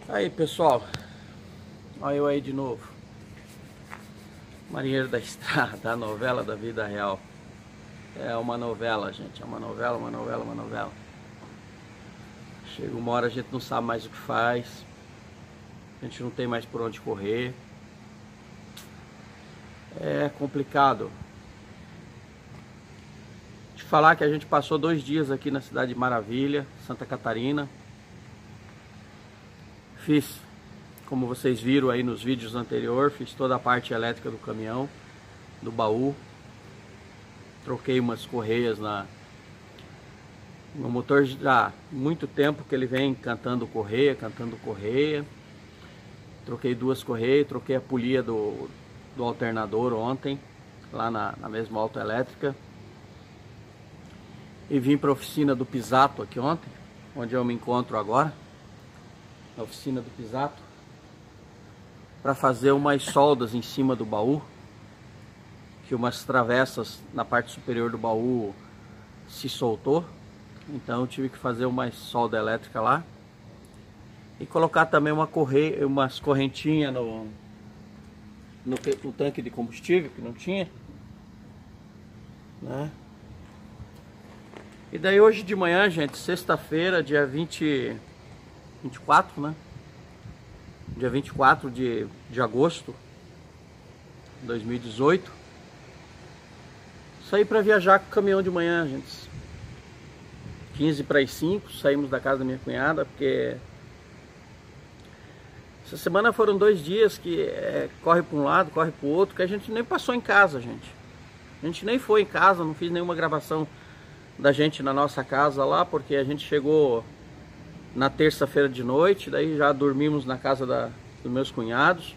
Aí pessoal, olha eu aí de novo. Marinheiro da Estrada, a novela da vida real. É uma novela, gente, é uma novela. Chega uma hora a gente não sabe mais o que faz. A gente não tem mais por onde correr. É complicado. Te falar que a gente passou 2 dias aqui na cidade de Maravilha, Santa Catarina. Fiz, como vocês viram aí nos vídeos anteriores, fiz toda a parte elétrica do caminhão, do baú. Troquei umas correias no motor já há muito tempo que ele vem cantando correia. Troquei 2 correias, troquei a polia do alternador ontem, lá na mesma autoelétrica. E vim para a oficina do Pisato aqui ontem, onde eu me encontro agora, na oficina do Pisato, para fazer umas soldas em cima do baú, que umas travessas na parte superior do baú se soltou, então eu tive que fazer uma solda elétrica lá e colocar também umas correntinhas no tanque de combustível que não tinha, né? E daí hoje de manhã, gente, sexta-feira, dia 24, né? Dia 24 de agosto de 2018. Saí para viajar com o caminhão de manhã, gente. 15 para as 5, saímos da casa da minha cunhada, porque essa semana foram 2 dias que corre para um lado, corre para o outro, que a gente nem passou em casa, gente. A gente nem foi em casa, não fiz nenhuma gravação da gente na nossa casa lá, porque a gente chegou na terça-feira de noite, daí já dormimos na casa dos meus cunhados.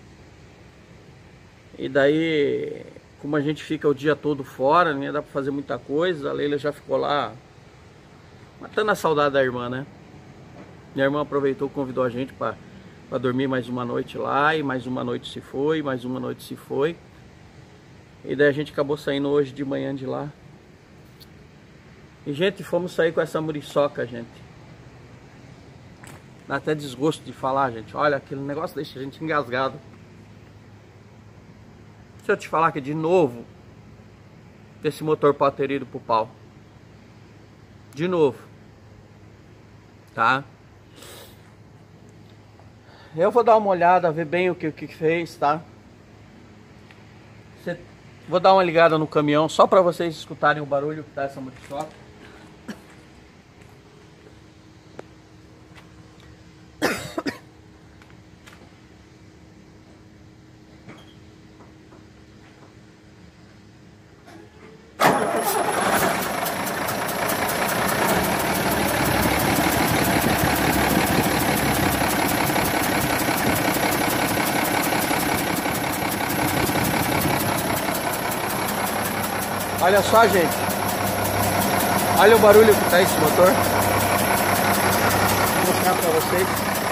E daí, como a gente fica o dia todo fora, não ia dar para fazer muita coisa, a Leila já ficou lá matando a saudade da irmã, né? Minha irmã aproveitou, convidou a gente para dormir mais uma noite lá, e mais uma noite se foi, mais uma noite se foi. E daí a gente acabou saindo hoje de manhã de lá. E, gente, fomos sair com essa muriçoca, gente. Dá até desgosto de falar, gente. Olha, aquele negócio deixa a gente engasgado. Se eu te falar que de novo esse motor pode ter ido pro pau. De novo. Tá? Eu vou dar uma olhada, ver bem o que fez, tá? Vou dar uma ligada no caminhão só para vocês escutarem o barulho que tá essa muriçoca. Olha só, gente. Olha o barulho que tá esse motor. Vou mostrar pra vocês.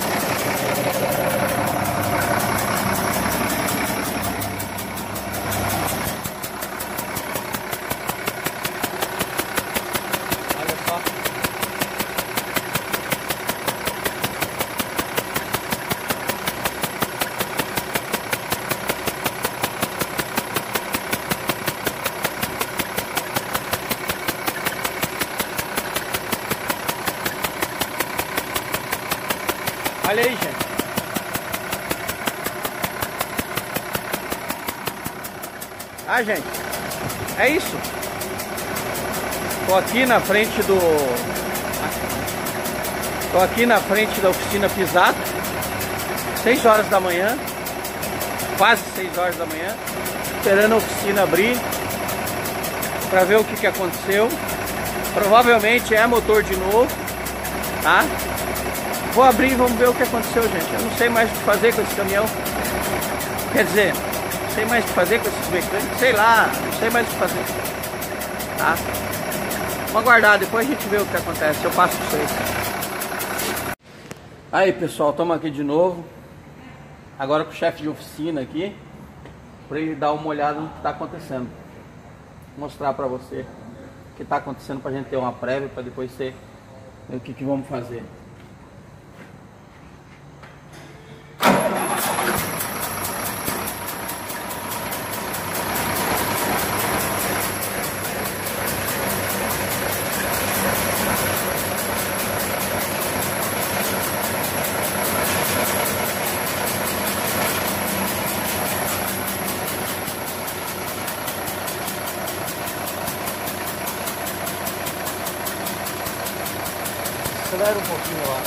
Olha só. Olha aí, gente. Ah, gente, é isso. Tô aqui na frente da oficina Pisato, 6 horas da manhã, quase 6 horas da manhã, esperando a oficina abrir para ver o que aconteceu. Provavelmente é motor de novo, tá? Vou abrir e vamos ver o que aconteceu, gente. Eu não sei mais o que fazer com esse caminhão. Quer dizer, não sei mais o que fazer com esses mecânicos. Sei lá, não sei mais o que fazer. Tá? Vamos aguardar, depois a gente vê o que acontece. Eu passo pra vocês. Aí, pessoal, estamos aqui de novo. Agora com o chefe de oficina aqui, para ele dar uma olhada no que está acontecendo. Vou mostrar para você o que está acontecendo, para a gente ter uma prévia, para depois ver o que vamos fazer. Acelera um pouquinho lá.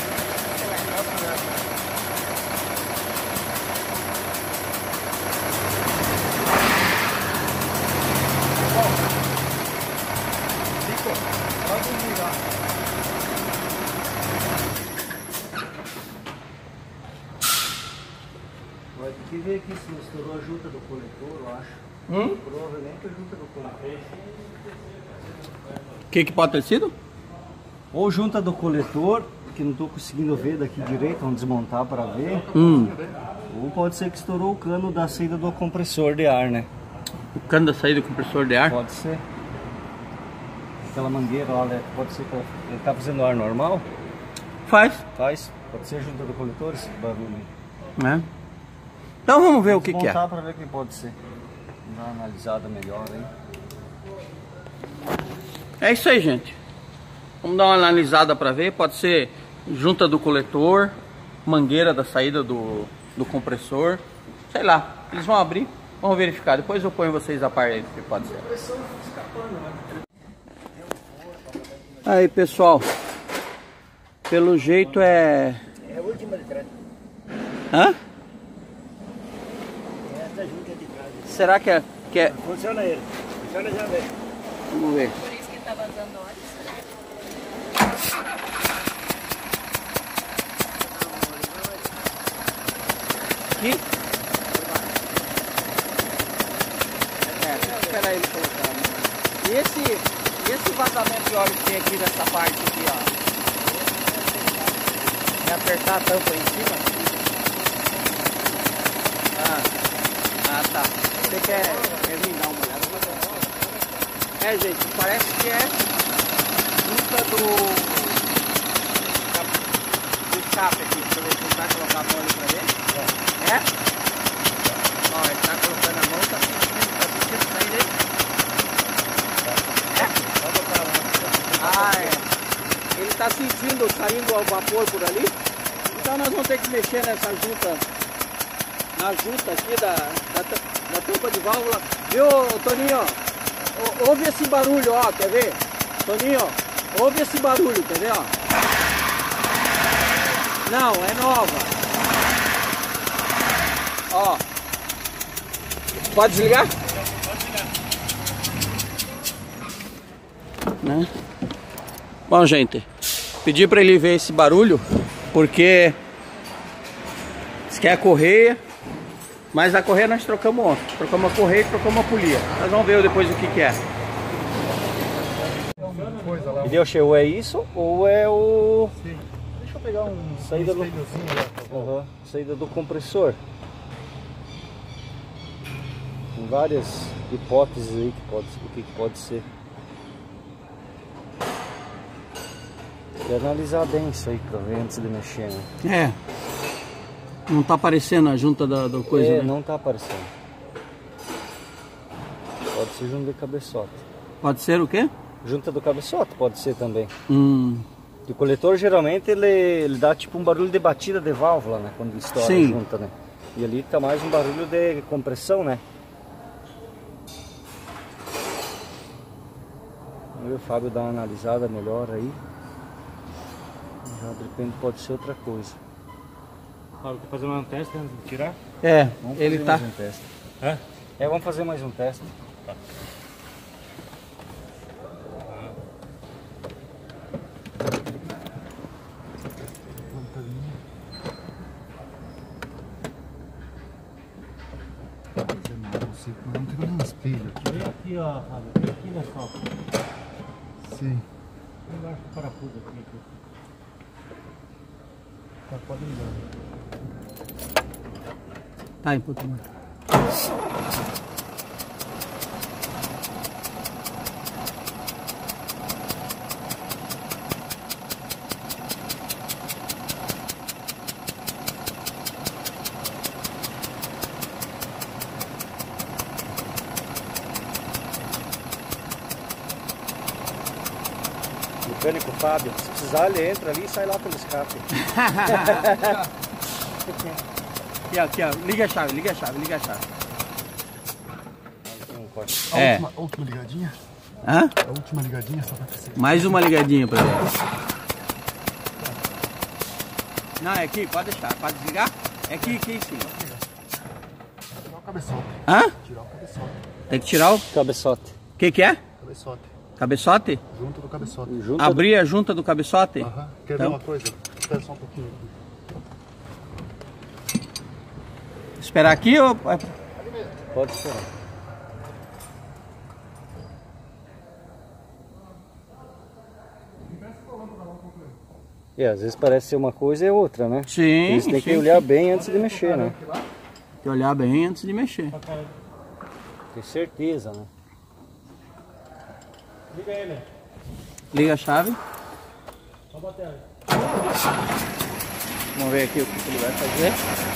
Vai ter que ver aqui se estourou a junta do coletor, eu acho. Provavelmente a junta do coletor. O que pode ter sido? Ou junta do coletor, que não estou conseguindo ver daqui direito, vamos desmontar para ver. Ou pode ser que estourou o cano da saída do compressor de ar, né? O cano da saída do compressor de ar? Pode ser. Aquela mangueira lá, né? Pode ser que ele está fazendo ar normal? Faz. Faz. Pode ser junta do coletor esse barulho aí. É. Então vamos ver o que é. Desmontar para ver o que pode ser. Vamos dar uma analisada melhor aí. É isso aí, gente. Vamos dar uma analisada para ver. Pode ser junta do coletor, mangueira da saída do compressor. Sei lá. Eles vão abrir, vamos verificar. Depois eu ponho vocês a par aí do que pode ser. Aí, pessoal. Pelo jeito é... É a última de trás. Hã? Essa junta de trás. Será que é... Funciona ele. Funciona já mesmo. Vamos ver. Por isso que tá vazando óleo. Aqui? Espera ele colocar, né? E esse vazamento de óleo que tem aqui nessa parte aqui, ó. É apertar a tampa em cima? Ah, tá. Você quer vir dar uma olhada? É, gente, parece que é junta do escape aqui. Deixa eu ver se ele vai colocar a mão ali pra ver. É? Ó, ele tá colocando a mão, tá sentindo sair aí? É? Ah, é. Ele tá sentindo saindo o vapor por ali. Então nós vamos ter que mexer nessa junta, na junta aqui da tampa de válvula. Viu, Toninho? Ouve esse barulho, ó, quer ver? Toninho, ouve esse barulho, quer ver, ó? Não, é nova. Ó. Pode desligar? Pode desligar. Né? Bom, gente, pedi para ele ver esse barulho, porque isso aqui é a correia, mas a correia nós trocamos ontem. Trocamos a correia e trocamos a polia. Nós vamos ver depois o que é. E deu cheio, é isso ou é o... Sim. Deixa eu pegar um saída do... lá. Saída do compressor. Tem várias hipóteses aí que pode ser. Tem que analisar bem isso aí pra ver antes de mexer, né? É. Não tá aparecendo a junta do coisa, né? Não tá aparecendo. Pode ser junta de cabeçote. Pode ser o quê? Junta do cabeçote pode ser também. O coletor geralmente ele dá tipo um barulho de batida de válvula, né? Quando estoura a junta, né? E ali tá mais um barulho de compressão, né? Vamos ver o Fábio dar uma analisada melhor aí. Já de repente pode ser outra coisa. Fábio, tá fazendo um teste antes de tirar? É, Vamos ele fazer tá... mais um teste. Hã? Vamos fazer mais um teste. Tá. Não tem nenhum espelho aqui. Vem aqui, ó, Fábio. Vem aqui na sopa. Sim. Embaixo do parafuso aqui. Tá, pode ligar. Tá, importante. Mecânico Fábio, se precisar ele entra ali e sai lá pelo escape. Aqui, ó, liga a chave, liga a chave, liga a chave. A última ligadinha? Hã? A última ligadinha só pra ter certeza. Mais uma ligadinha pra ver. Não, é aqui, pode deixar. Pode desligar? É aqui em cima. Tirar o cabeçote. Hã? Tirar o cabeçote. Tem que tirar o... Cabeçote. O que é? Cabeçote. Cabeçote? Junto do cabeçote. Junta Abrir a junta do cabeçote? Aham. Quer Então. ver uma coisa? Espera só um pouquinho. Esperar aqui ou... Pode esperar. Às vezes parece ser uma coisa e é outra, né? Sim, Eles têm que olhar bem antes de mexer, né? Tem que olhar bem antes de mexer. Ter certeza, né? Liga ele. Liga a chave. Só bater ali. Vamos ver aqui o que ele vai fazer.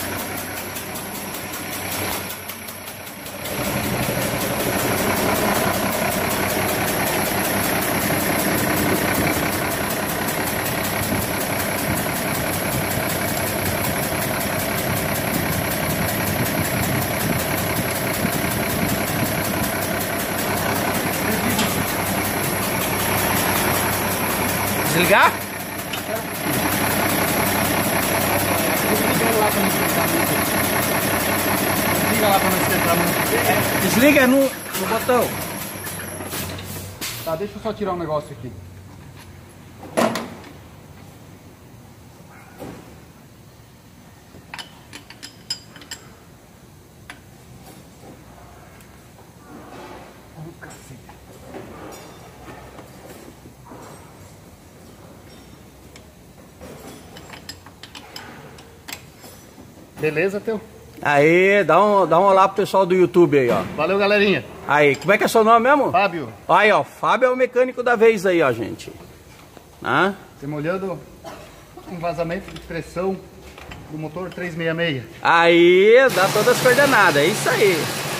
Desligar? Liga lá pra não esquentar muito. Desliga no botão. Tá, deixa eu só tirar um negócio aqui. Beleza, teu? Aí, dá um olá pro pessoal do YouTube aí, ó. Valeu, galerinha. Aí, como é que é seu nome mesmo? Fábio, Aí, ó, Fábio é o mecânico da vez aí, ó, gente. Ah, estamos olhando um vazamento de pressão do motor 366. aí, dá todas as coordenadas, é isso aí.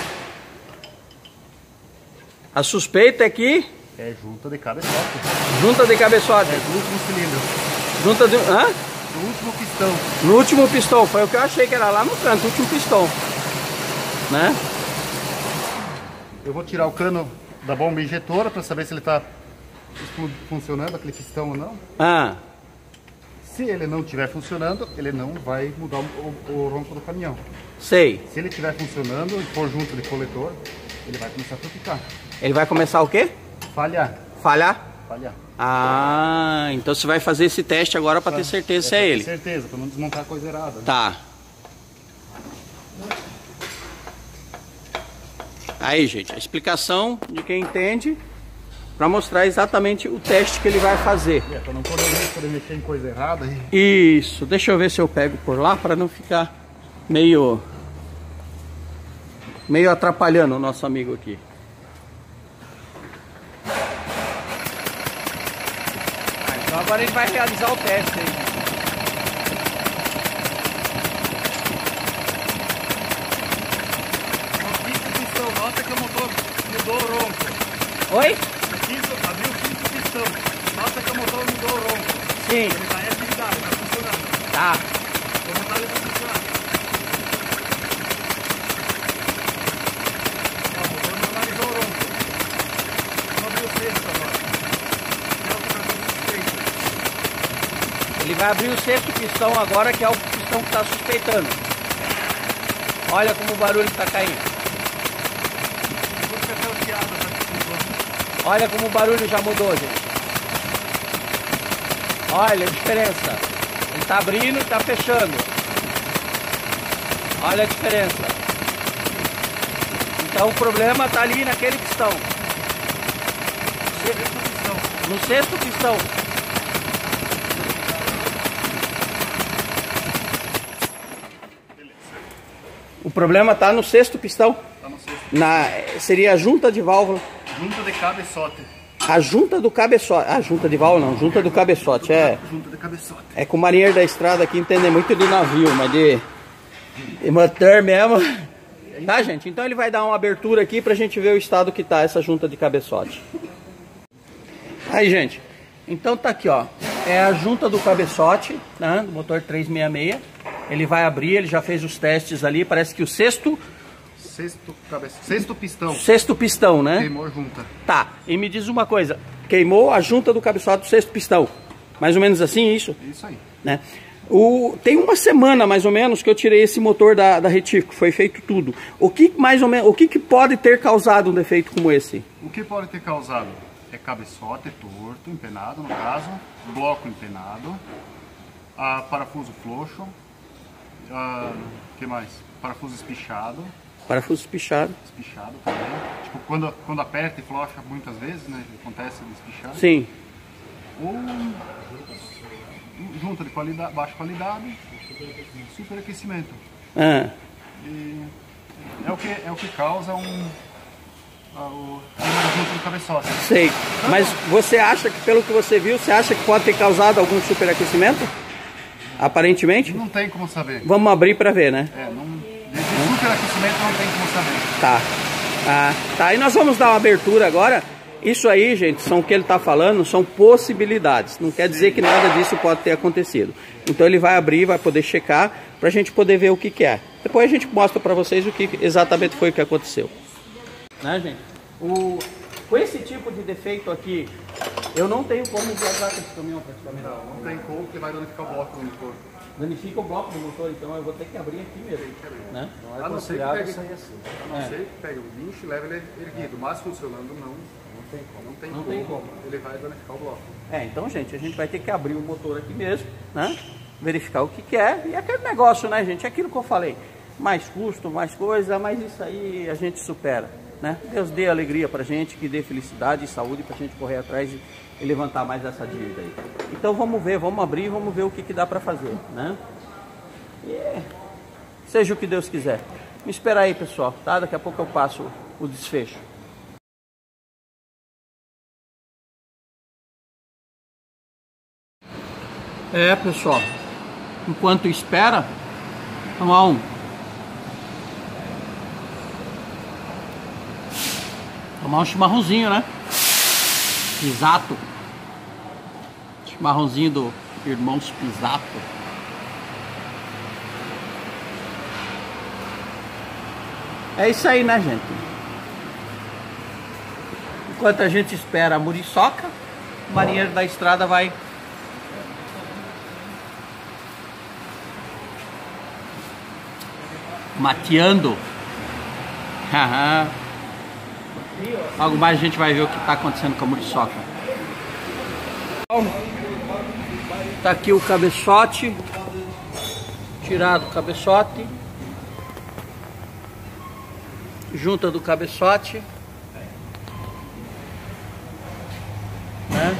A suspeita é que É junta de cabeçote. junta de cabeçote. É do último cilindro. Junta de... Hã? Do último pistão. No último pistão, foi o que eu achei que era lá no canto, o último pistão. Né? Eu vou tirar o cano da bomba injetora para saber se ele está funcionando, aquele pistão ou não. Ah, Se ele não estiver funcionando, ele não vai mudar o ronco do caminhão. sei. Se ele estiver funcionando e for junto de coletor, ele vai começar a tropicar. Ele vai começar o quê? Falhar. Falhar? Falhar. Ah, então você vai fazer esse teste agora para ter certeza se é pra ter ele. certeza, para não desmontar a coisa errada. Né? Tá. Aí, gente, a explicação de quem entende para mostrar exatamente o teste que ele vai fazer. Para não poder mexer em coisa errada. E... Isso, deixa eu ver se eu pego por lá para não ficar meio atrapalhando o nosso amigo aqui. Então agora ele vai realizar o teste aí. Nota que o motor mudou o ronco. Oi? Abriu o quinto pistão. Nota que o motor mudou o ronco. Sim. Ele está em atividade, está funcionando. Tá. Vou botar ele para funcionar. Ó, o motor normalizou o ronco. Vamos abrir o sexto agora. Ele vai abrir o sexto pistão agora, que é o pistão que está suspeitando. Olha como o barulho está caindo. Olha como o barulho já mudou, gente. Olha a diferença. Ele está abrindo e está fechando. Olha a diferença. Então o problema está ali naquele pistão. No sexto pistão. O problema está no sexto pistão. Tá no sexto. Seria a junta de válvula. Junta de cabeçote. A junta do cabeçote. Ah, junta de válvula não, junta do cabeçote. Junta de cabeçote. É com o marinheiro da estrada aqui entende muito de navio, mas de motor mesmo. Tá, gente? Então ele vai dar uma abertura aqui pra gente ver o estado que tá essa junta de cabeçote. Aí, gente. Então tá aqui, ó. É a junta do cabeçote, né, do motor 366. Ele vai abrir, ele já fez os testes ali. Parece que o sexto pistão. Sexto pistão, né? Queimou junta. Tá, e me diz uma coisa. Queimou a junta do cabeçote do sexto pistão. Mais ou menos assim, isso? Isso aí. Né? Tem uma semana mais ou menos que eu tirei esse motor da retífica, foi feito tudo. O que mais ou menos, o que pode ter causado um defeito como esse? O que pode ter causado é cabeçote torto, empenado no caso, bloco empenado, parafuso floxo, que mais? Parafuso espichado. Parafuso espichado. Espichado também. Tipo, quando aperta e flocha muitas vezes, né? Acontece de espichar. Sim. Ou junta de qualidade, baixa qualidade, superaquecimento. Ah. E é o que causa junta do cabeçote. Sei. Mas você acha que, pelo que você viu, você acha que pode ter causado algum superaquecimento? Aparentemente? Não tem como saber. Vamos abrir para ver, né? De superaquecimento não tem como saber. Tá. Tá. E nós vamos dar uma abertura agora. Isso aí, gente, são o que ele está falando, são possibilidades. Não quer dizer que nada disso pode ter acontecido. Então ele vai abrir, vai poder checar, para a gente poder ver o que é. Depois a gente mostra para vocês o que exatamente foi o que aconteceu. Né, gente? Com esse tipo de defeito aqui, eu não tenho como viajar com esse caminhão praticamente. Não tem como, porque vai danificar o bloco do motor. Danifica o bloco do motor, então eu vou ter que abrir aqui mesmo. Né? A não ser que pegue o guincho e leve ele erguido, mas funcionando não tem como. Ele vai danificar o bloco. Então, gente, a gente vai ter que abrir o motor aqui mesmo, né? Verificar o que é. E aquele negócio, né, gente? Aquilo que eu falei. Mais custo, mais coisa, mas isso aí a gente supera, né? Deus dê alegria pra gente, que dê felicidade e saúde pra gente correr atrás e levantar mais essa dívida aí. Então vamos ver, vamos abrir, vamos ver o que dá pra fazer, né? Seja o que Deus quiser. Me espera aí, pessoal, tá? Daqui a pouco eu passo o desfecho. Pessoal, enquanto espera, vamos tomar um chimarrãozinho, né? Pisato. Chimarrãozinho do Irmãos Pisato. É isso aí, né, gente? Enquanto a gente espera a muriçoca, o marinheiro da estrada vai mateando. Logo mais a gente vai ver o que está acontecendo com a muriçoca. Tá aqui o cabeçote. Tirado o cabeçote. Junta do cabeçote. Né?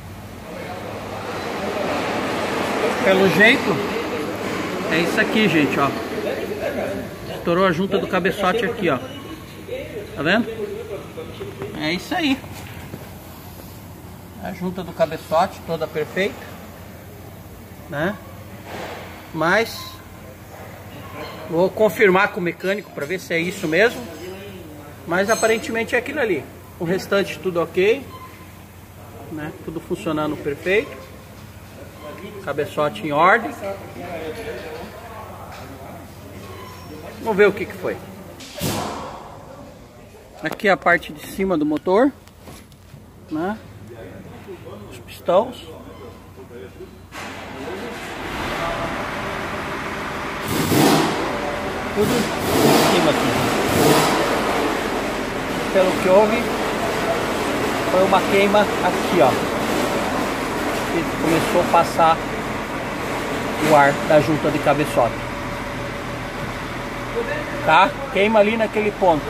Pelo jeito, é isso aqui, gente, ó. Estourou a junta do cabeçote aqui, ó. Tá vendo? É isso aí. A junta do cabeçote toda perfeita, né? Mas vou confirmar com o mecânico para ver se é isso mesmo. Mas aparentemente é aquilo ali. O restante tudo ok, né? Tudo funcionando perfeito. Cabeçote em ordem. Vamos ver o que foi. Aqui é a parte de cima do motor, né? Os pistões. Tudo em cima aqui. Pelo que houve, foi uma queima aqui, ó. E começou a passar o ar da junta de cabeçote. Tá? Queima ali naquele ponto.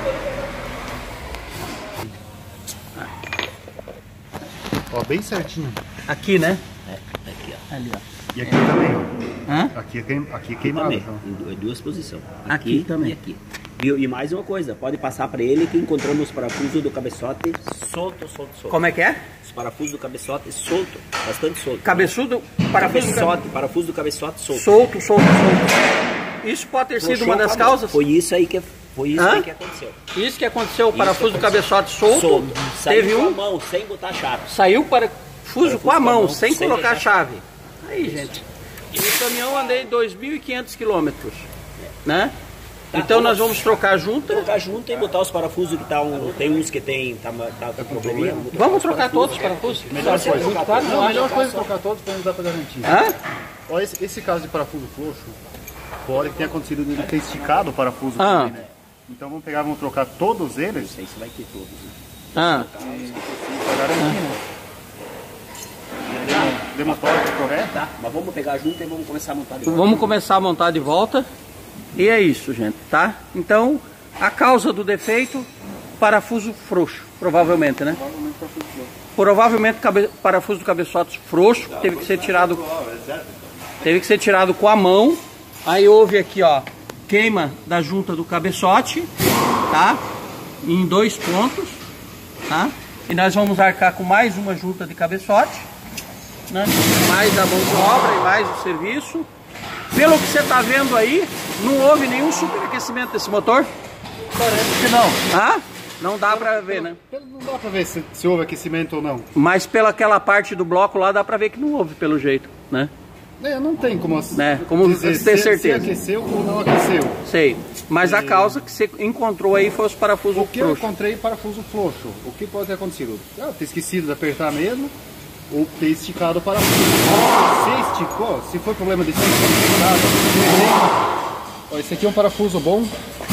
Ó, bem certinho. Aqui, né? Aqui, ó. Ali, ó. E aqui também, ó. Hã? Aqui é queimado. Também, Então. em duas posições. Aqui também. E aqui. E mais uma coisa, pode passar para ele que encontramos os parafusos do cabeçote solto. Como é que é? Os parafusos do cabeçote solto, bastante solto. Cabeçudo, Parafuso do cabeçote solto. Solto. Isso pode ter sido uma das causas? Foi isso aí que aconteceu. Isso que aconteceu, o parafuso do cabeçote solto. Saiu Teve com a mão, sem botar a chave. Saiu o parafuso com a mão, sem colocar a chave. Aí, gente. E o caminhão andei 2.500 quilômetros, né? Tá, então nós vamos trocar a junta. Trocar a junta e botar os parafusos que tem uns que tá com probleminha. Vamos trocar todos os parafusos? Melhor coisa. Não, a melhor coisa é trocar todos para não dar para garantir. Hã? Olha, esse caso de parafuso frouxo, pode ter acontecido de ter esticado o parafuso também, né? Então vamos pegar, vamos trocar todos eles. Não sei se vai ter todos, né? Pra garantir, né? Deu uma torque correta? Tá, mas vamos pegar a junta e vamos começar a montar de volta. Vamos começar a montar de volta. E é isso, gente, tá? Então, a causa do defeito, parafuso frouxo, provavelmente, né? Provavelmente parafuso do cabeçote frouxo, teve que ser tirado com a mão. Aí houve aqui, ó, queima da junta do cabeçote, tá? Em 2 pontos, tá? E nós vamos arcar com mais uma junta de cabeçote, né? Mais a mão de obra e mais o serviço. Pelo que você está vendo aí, não houve nenhum superaquecimento desse motor? Parece que não. Ah? Não dá para ver, né? Não dá para ver se houve aquecimento ou não. Mas pelaquela parte do bloco lá dá para ver que não houve, pelo jeito, né? Não tem como, como dizer ter certeza. Se aqueceu ou não aqueceu. Sei. Mas a causa que você encontrou aí foi os parafusos frouxos. O que eu encontrei parafuso frouxo. O que pode ter acontecido? Ter esquecido de apertar mesmo. Ou ter esticado o parafuso. Se esticou, se foi problema de esticado, esse aqui é um parafuso bom.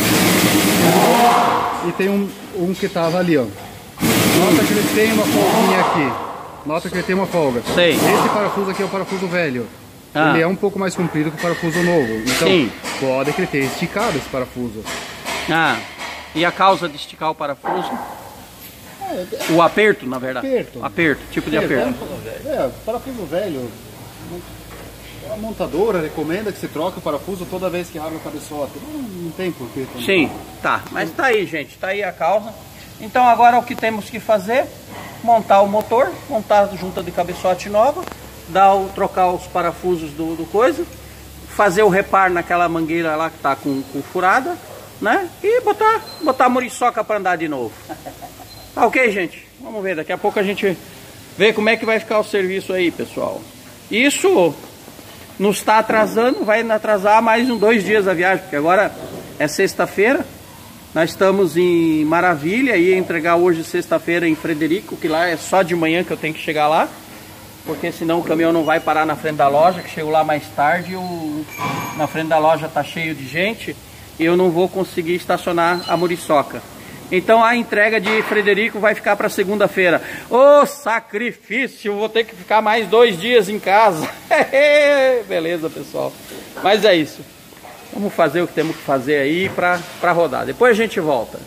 E tem um que estava ali, ó. Nota que ele tem uma folguinha aqui. Nota que ele tem uma folga. Sei. Esse parafuso aqui é o parafuso velho. Ele é um pouco mais comprido que o parafuso novo. Então, pode que ele tenha esticado esse parafuso. E a causa de esticar o parafuso? O aperto, na verdade. Aperto, tipo de aperto. Parafuso velho. A montadora recomenda que você troque o parafuso toda vez que abre o cabeçote. Não tem porquê. Sim, tá. Mas tá aí, gente. Tá aí a causa. Então agora o que temos que fazer? Montar o motor, montar a junta de cabeçote nova, trocar os parafusos do coisa, fazer o reparo naquela mangueira lá que tá com furada, né? E botar a muriçoca para andar de novo. Tá ok, gente? Vamos ver, daqui a pouco a gente vê como é que vai ficar o serviço aí, pessoal. Isso nos está atrasando, vai atrasar mais 2 dias a viagem, porque agora é sexta-feira, nós estamos em Maravilha, ia entregar hoje sexta-feira em Frederico, que lá é só de manhã que eu tenho que chegar lá, porque senão o caminhão não vai parar na frente da loja, que chego lá mais tarde, na frente da loja tá cheio de gente, e eu não vou conseguir estacionar a muriçoca. Então a entrega de Frederico vai ficar para segunda-feira. Ô, sacrifício! Vou ter que ficar mais 2 dias em casa. Beleza, pessoal. Mas é isso. Vamos fazer o que temos que fazer aí para rodar. Depois a gente volta.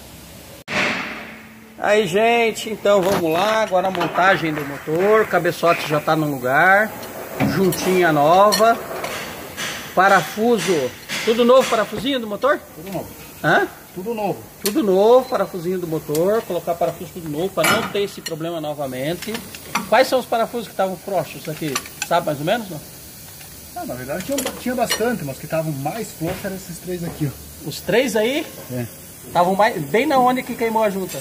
Aí, gente, então vamos lá. Agora a montagem do motor. O cabeçote já está no lugar. Juntinha nova. Parafuso. Tudo novo, parafusinho do motor? Tudo novo. Hã? Tudo novo. Tudo novo, parafusinho do motor, colocar parafuso tudo novo para não ter esse problema novamente. Quais são os parafusos que estavam frouxos aqui? Sabe mais ou menos? Não? Na verdade tinha bastante, mas que estavam mais frouxos eram esses 3 aqui, ó. Os 3 aí? Estavam bem na onde que queimou a junta.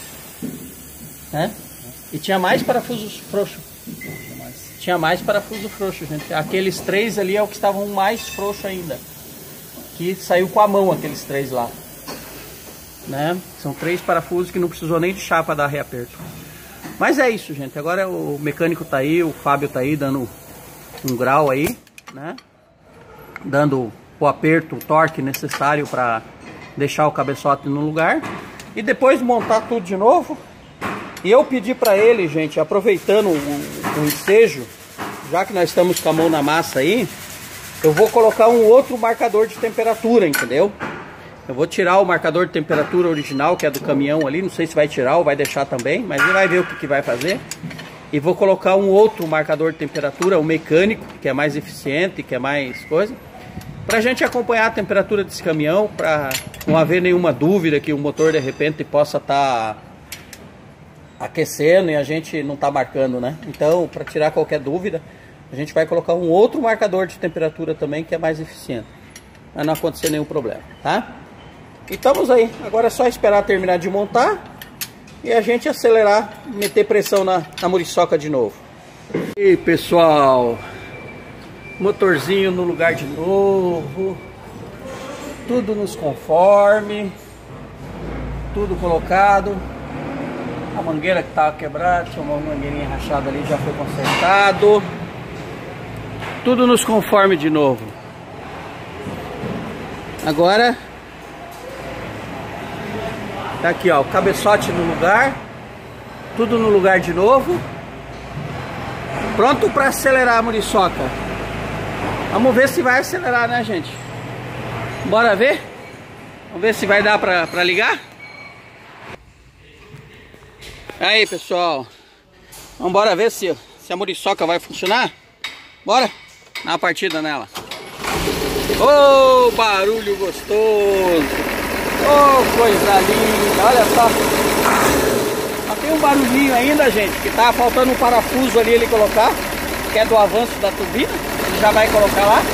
E tinha mais parafusos frouxos. Tinha mais parafuso frouxo, gente. Aqueles 3 ali é o que estavam mais frouxos ainda. Que saiu com a mão aqueles 3 lá. Né? São 3 parafusos que não precisou nem de chapa para dar reaperto. Mas é isso, gente. Agora o mecânico tá aí, o Fábio tá aí dando um grau aí, né? Dando o aperto, o torque necessário para deixar o cabeçote no lugar. E depois montar tudo de novo. E eu pedi para ele, gente, aproveitando o ensejo, já que nós estamos com a mão na massa aí, eu vou colocar um outro marcador de temperatura, entendeu? Eu vou tirar o marcador de temperatura original, que é do caminhão ali. Não sei se vai tirar ou vai deixar também, mas ele vai ver o que vai fazer. E vou colocar um outro marcador de temperatura, o mecânico, que é mais eficiente, que é mais coisa, pra gente acompanhar a temperatura desse caminhão, pra não haver nenhuma dúvida que o motor de repente possa estar aquecendo e a gente não tá marcando, né? Então, para tirar qualquer dúvida, a gente vai colocar um outro marcador de temperatura também, que é mais eficiente, para não acontecer nenhum problema, tá? E estamos aí, agora é só esperar terminar de montar e a gente acelerar, meter pressão na muriçoca de novo. E pessoal, motorzinho no lugar de novo, tudo nos conforme, tudo colocado. A mangueira que estava quebrada, tinha uma mangueirinha rachada ali, já foi consertado. Tudo nos conforme de novo. Agora tá aqui, ó, o cabeçote no lugar, tudo no lugar de novo. Pronto para acelerar a muriçoca. Vamos ver se vai acelerar, né, gente? Bora ver? Vamos ver se vai dar pra ligar? Aí, pessoal. Vamos bora ver se a muriçoca vai funcionar? Bora? Dá uma partida nela. Ô, barulho gostoso. Ô, coisa linda. Olha só. Só tem um barulhinho ainda, gente, que tá faltando um parafuso ali ele colocar, que é do avanço da turbina. Ele já vai colocar lá.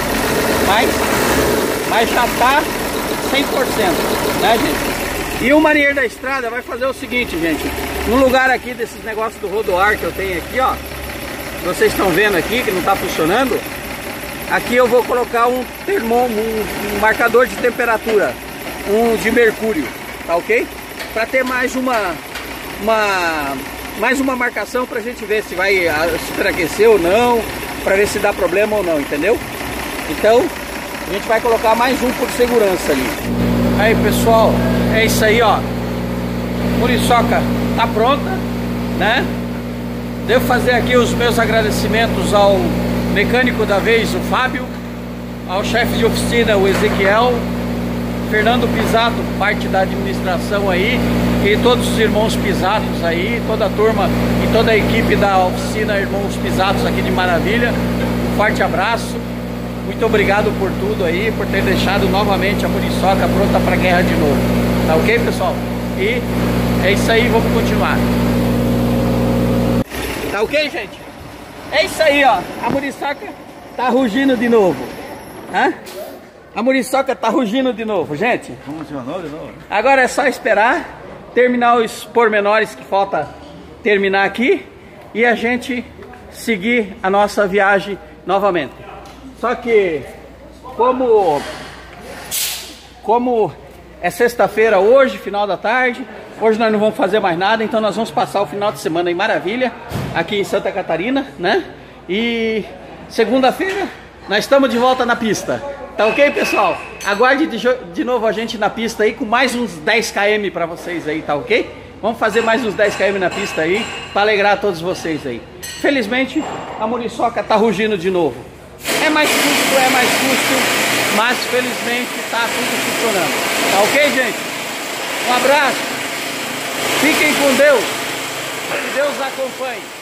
Mas já tá 100%, né, gente? E o marinheiro da estrada vai fazer o seguinte, gente. No lugar aqui desses negócios do rodoar que eu tenho aqui, ó, vocês estão vendo aqui que não tá funcionando. Aqui eu vou colocar um um marcador de temperatura, um de mercúrio, tá ok? Para ter mais uma marcação pra gente ver se vai superaquecer ou não, para ver se dá problema ou não, entendeu? Então a gente vai colocar mais um por segurança ali. Aí, pessoal, é isso aí, ó. Muriçoca tá pronta, né? Devo fazer aqui os meus agradecimentos ao mecânico da vez, o Fábio, ao chefe de oficina, o Ezequiel, Fernando Pisato, parte da administração aí, e todos os irmãos Pisatos aí, toda a turma e toda a equipe da oficina Irmãos Pisatos aqui de Maravilha. Um forte abraço. Muito obrigado por tudo aí, por ter deixado novamente a muriçoca pronta para a guerra de novo. Tá ok, pessoal? E é isso aí, vamos continuar. Tá ok, gente? É isso aí, ó. A muriçoca tá rugindo de novo. Hã? A muriçoca tá rugindo de novo, gente. Funcionou de novo. Agora é só esperar terminar os pormenores que falta terminar aqui e a gente seguir a nossa viagem novamente. Só que como é sexta-feira hoje, final da tarde, hoje nós não vamos fazer mais nada, então nós vamos passar o final de semana em Maravilha, aqui em Santa Catarina, né? E segunda-feira nós estamos de volta na pista. Tá ok, pessoal? Aguarde de novo a gente na pista aí com mais uns 10 km para vocês aí, tá ok? Vamos fazer mais uns 10 km na pista aí para alegrar todos vocês aí. Felizmente a muriçoca tá rugindo de novo. É mais custo, mas felizmente tá tudo funcionando. Tá ok, gente? Um abraço. Fiquem com Deus. Que Deus acompanhe.